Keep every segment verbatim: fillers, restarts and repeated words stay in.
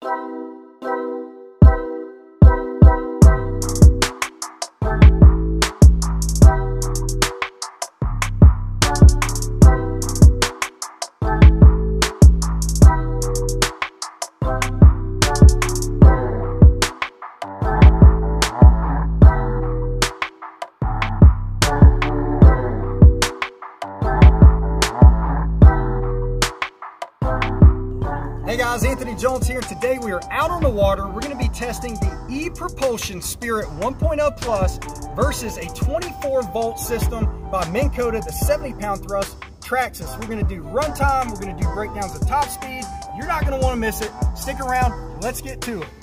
Hey guys, Anthony Jones here. Today we are out on the water. We're going to be testing the ePropulsion Spirit one point oh Plus versus a twenty-four volt system by Minn Kota, the seventy pound thrust Traxxis. We're going to do runtime, we're going to do breakdowns of top speed. You're not going to want to miss it. Stick around, let's get to it.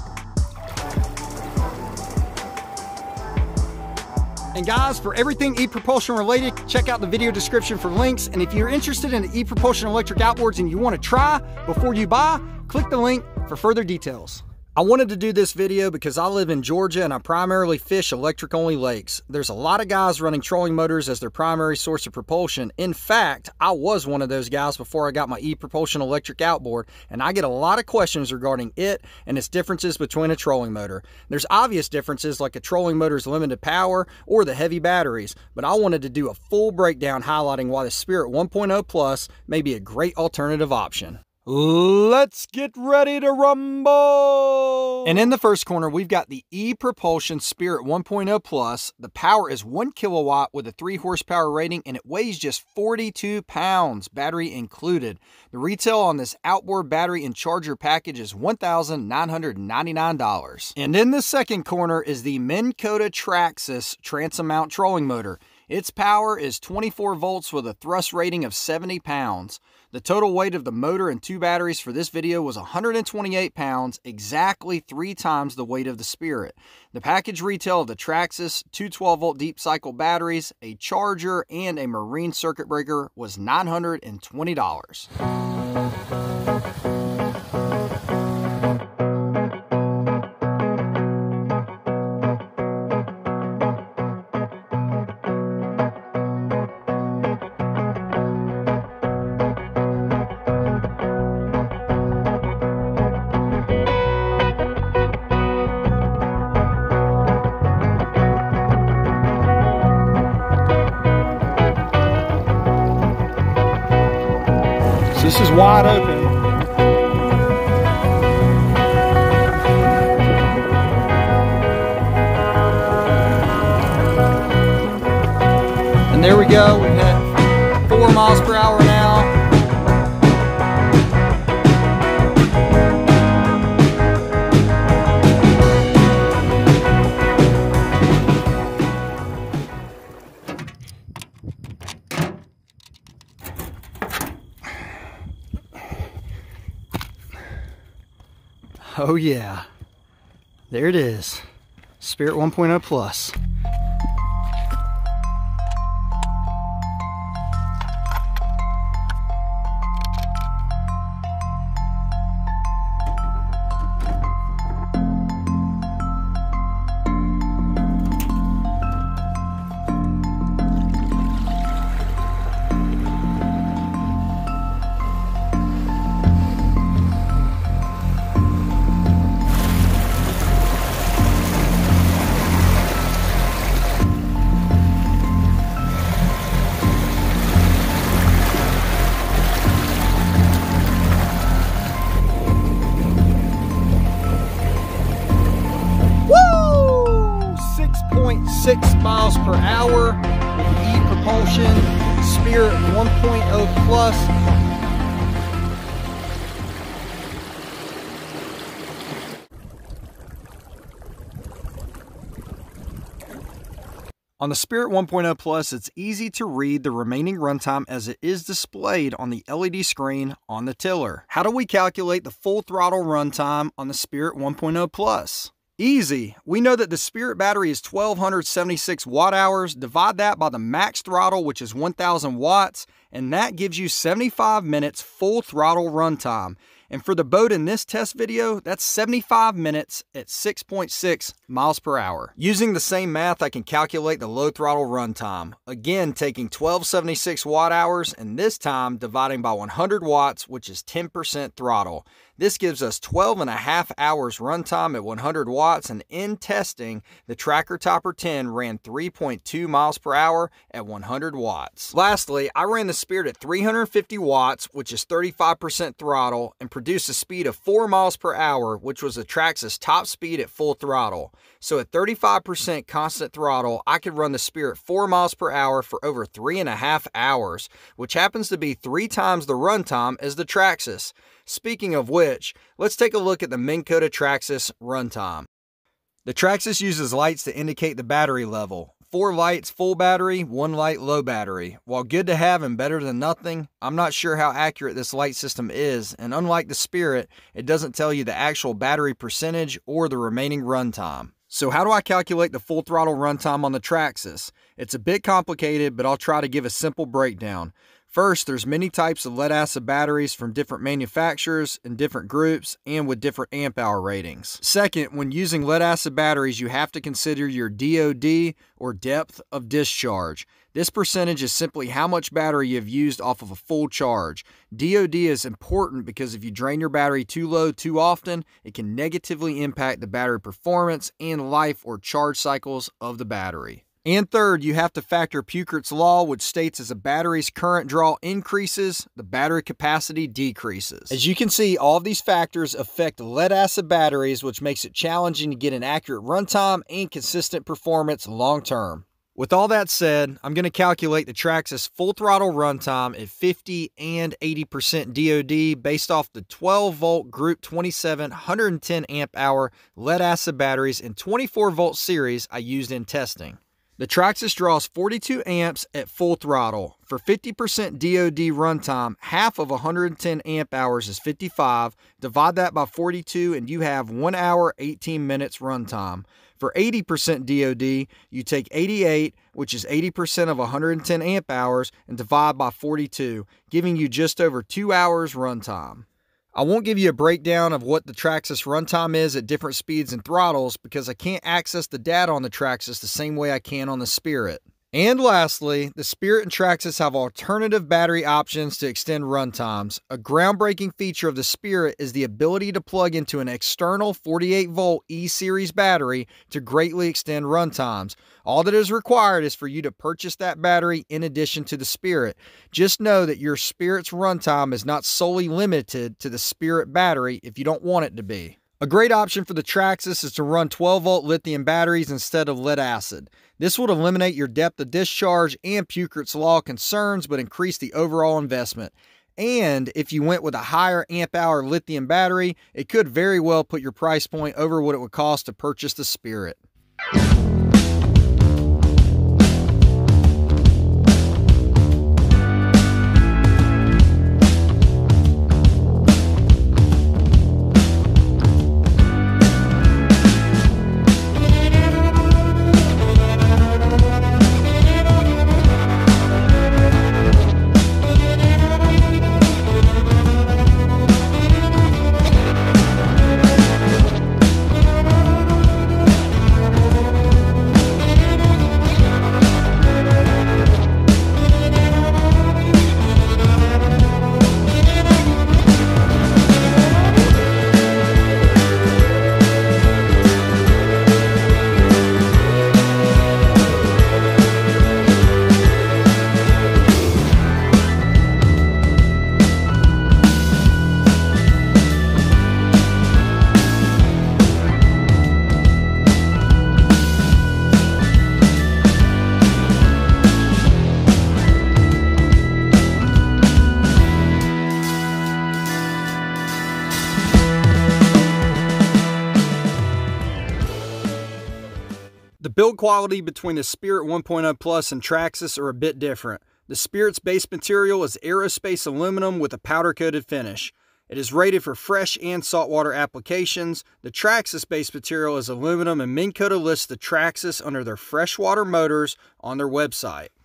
And guys, for everything ePropulsion related, check out the video description for links. And if you're interested in the ePropulsion electric outboards and you want to try before you buy, click the link for further details. I wanted to do this video because I live in Georgia and I primarily fish electric only lakes. There's a lot of guys running trolling motors as their primary source of propulsion. In fact, I was one of those guys before I got my ePropulsion electric outboard, and I get a lot of questions regarding it and its differences between a trolling motor. There's obvious differences like a trolling motor's limited power or the heavy batteries, but I wanted to do a full breakdown highlighting why the Spirit one point oh Plus may be a great alternative option. Let's get ready to rumble! And in the first corner, we've got the ePropulsion Spirit one point oh Plus. The power is one kilowatt with a three horsepower rating, and it weighs just forty-two pounds, battery included. The retail on this outboard battery and charger package is one thousand nine hundred ninety-nine dollars. And in the second corner is the Minn Kota Traxxis transom mount trolling motor. Its power is twenty-four volts with a thrust rating of seventy pounds. The total weight of the motor and two batteries for this video was one hundred twenty-eight pounds, exactly three times the weight of the Spirit. The package retail of the Traxxis, two twelve volt deep cycle batteries, a charger, and a marine circuit breaker was nine hundred twenty dollars. This is wide open. And there we go, we've hit four miles per hour now. Oh yeah, there it is, Spirit one point oh Plus. six miles per hour with the ePropulsion Spirit one point oh Plus. On the Spirit one point oh Plus, it's easy to read the remaining runtime as it is displayed on the L E D screen on the tiller. How do we calculate the full throttle runtime on the Spirit one point oh Plus? Easy. We know that the Spirit battery is twelve seventy-six watt hours. Divide that by the max throttle, which is one thousand watts, and that gives you seventy-five minutes full throttle runtime. And for the boat in this test video, that's seventy-five minutes at six point six miles per hour. Using the same math, I can calculate the low throttle runtime. Again, taking twelve seventy-six watt hours, and this time dividing by one hundred watts, which is ten percent throttle. This gives us twelve and a half hours runtime at one hundred watts, and in testing, the Tracker Topper ten ran three point two miles per hour at one hundred watts. Lastly, I ran the Spirit at three hundred fifty watts, which is thirty-five percent throttle, and produced a speed of four miles per hour, which was the Traxxis top speed at full throttle. So at thirty-five percent constant throttle, I could run the Spirit four miles per hour for over three and a half hours, which happens to be three times the runtime as the Traxxis. Speaking of which, let's take a look at the Minn Kota Traxxis runtime. The Traxxis uses lights to indicate the battery level. Four lights full battery, one light low battery. While good to have and better than nothing, I'm not sure how accurate this light system is, and unlike the Spirit, it doesn't tell you the actual battery percentage or the remaining runtime. So how do I calculate the full throttle runtime on the Traxxis? It's a bit complicated, but I'll try to give a simple breakdown. First, there's many types of lead acid batteries from different manufacturers in different groups and with different amp hour ratings. Second, when using lead acid batteries, you have to consider your D O D, or depth of discharge. This percentage is simply how much battery you have used off of a full charge. D O D is important because if you drain your battery too low too often, it can negatively impact the battery performance and life or charge cycles of the battery. And third, you have to factor Puchert's law, which states as a battery's current draw increases, the battery capacity decreases. As you can see, all of these factors affect lead acid batteries, which makes it challenging to get an accurate runtime and consistent performance long term. With all that said, I'm going to calculate the Traxxis full throttle runtime at fifty and eighty percent D O D based off the twelve volt Group twenty-seven one hundred ten amp hour lead acid batteries and twenty-four volt series I used in testing. The Traxxis draws forty-two amps at full throttle. For fifty percent D O D runtime, half of one hundred ten amp hours is fifty-five. Divide that by forty-two and you have one hour, eighteen minutes runtime. For eighty percent D O D, you take eighty-eight, which is eighty percent of one hundred ten amp hours, and divide by forty-two, giving you just over two hours runtime. I won't give you a breakdown of what the Traxxis runtime is at different speeds and throttles because I can't access the data on the Traxxis the same way I can on the Spirit. And lastly, the Spirit and Traxxis have alternative battery options to extend runtimes. A groundbreaking feature of the Spirit is the ability to plug into an external forty-eight volt E Series battery to greatly extend runtimes. All that is required is for you to purchase that battery in addition to the Spirit. Just know that your Spirit's runtime is not solely limited to the Spirit battery if you don't want it to be. A great option for the Traxxis is to run twelve volt lithium batteries instead of lead acid. This would eliminate your depth of discharge and Puchert's law concerns, but increase the overall investment. And if you went with a higher amp hour lithium battery, it could very well put your price point over what it would cost to purchase the Spirit. The build quality between the Spirit one point oh Plus and Traxxis are a bit different. The Spirit's base material is aerospace aluminum with a powder-coated finish. It is rated for fresh and saltwater applications. The Traxxis base material is aluminum, and Minn Kota lists the Traxxis under their freshwater motors on their website.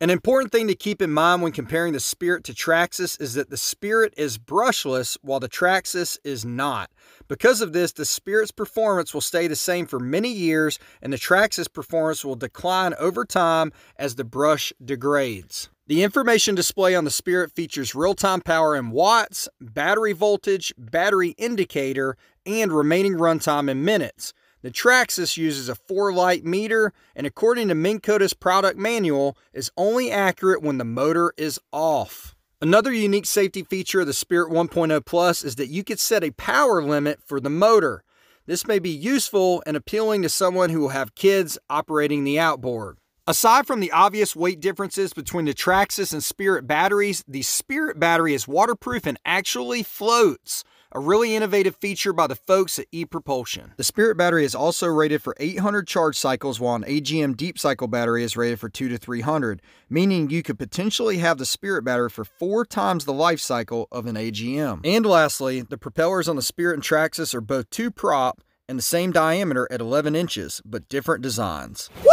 An important thing to keep in mind when comparing the Spirit to Traxxis is that the Spirit is brushless while the Traxxis is not. Because of this, the Spirit's performance will stay the same for many years, and the Traxxis performance will decline over time as the brush degrades. The information display on the Spirit features real-time power in watts, battery voltage, battery indicator, and remaining runtime in minutes. The Traxxis uses a four-light meter, and according to Minn Kota's product manual, is only accurate when the motor is off. Another unique safety feature of the Spirit one point oh Plus is that you can set a power limit for the motor. This may be useful and appealing to someone who will have kids operating the outboard. Aside from the obvious weight differences between the Traxxis and Spirit batteries, the Spirit battery is waterproof and actually floats, a really innovative feature by the folks at ePropulsion. The Spirit battery is also rated for eight hundred charge cycles, while an A G M deep cycle battery is rated for two to three hundred, meaning you could potentially have the Spirit battery for four times the life cycle of an A G M. And lastly, the propellers on the Spirit and Traxxis are both two prop and the same diameter at eleven inches, but different designs. Woo!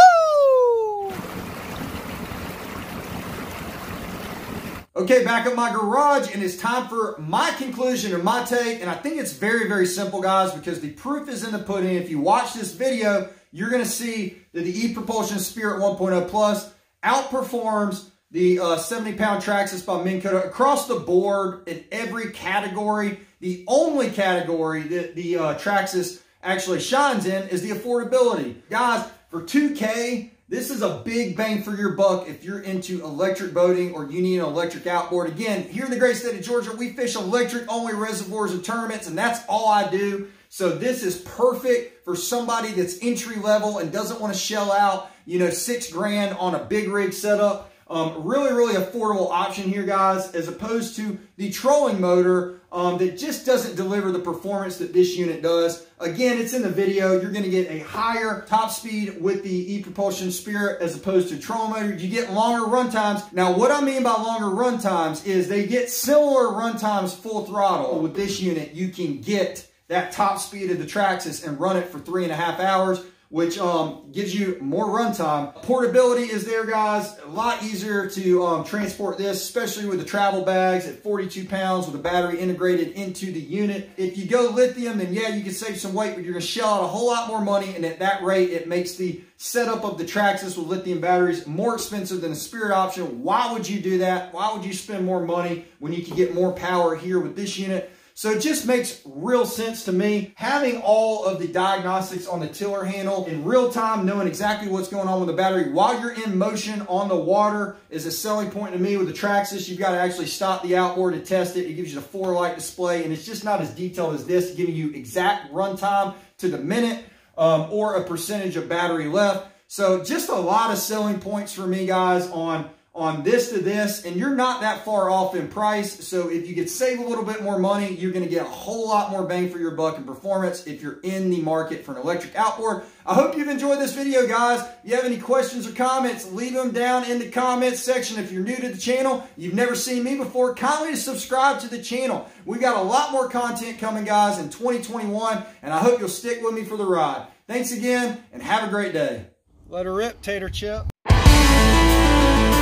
Okay, back at my garage, and it's time for my conclusion and my take, and I think it's very, very simple, guys, because the proof is in the pudding. If you watch this video, you're going to see that the ePropulsion Spirit one point oh Plus outperforms the uh, seventy pound Traxxis by Minn Kota across the board in every category. The only category that the uh, Traxxis actually shines in is the affordability. Guys, for two K, this is a big bang for your buck if you're into electric boating or you need an electric outboard. Again, here in the great state of Georgia, we fish electric-only reservoirs and tournaments, and that's all I do. So this is perfect for somebody that's entry level and doesn't want to shell out, you know, six grand on a big rig setup. Um, really, really affordable option here, guys, as opposed to the trolling motor um, that just doesn't deliver the performance that this unit does. Again, it's in the video. You're going to get a higher top speed with the ePropulsion Spirit as opposed to trolling motor. You get longer run times. Now, what I mean by longer run times is they get similar run times full throttle. With this unit, you can get that top speed of the Traxxis and run it for three and a half hours. Which um, gives you more runtime. Portability is there, guys. A lot easier to um, transport this, especially with the travel bags at forty-two pounds with a battery integrated into the unit. If you go lithium, then yeah, you can save some weight, but you're gonna shell out a whole lot more money, and at that rate, it makes the setup of the Traxxis with lithium batteries more expensive than the Spirit option. Why would you do that? Why would you spend more money when you can get more power here with this unit? So it just makes real sense to me. Having all of the diagnostics on the tiller handle in real time, knowing exactly what's going on with the battery while you're in motion on the water is a selling point to me. With the Traxxis, you've got to actually stop the outboard to test it. It gives you the four light display, and it's just not as detailed as this, giving you exact runtime to the minute um, or a percentage of battery left. So just a lot of selling points for me, guys, on on this to this, and you're not that far off in price. So if you could save a little bit more money, you're going to get a whole lot more bang for your buck in performance if you're in the market for an electric outboard. I hope you've enjoyed this video, guys. If you have any questions or comments, leave them down in the comments section. If you're new to the channel, you've never seen me before, kindly subscribe to the channel. We've got a lot more content coming, guys, in twenty twenty-one, and I hope you'll stick with me for the ride. Thanks again, and have a great day. Let her rip, Tater Chip.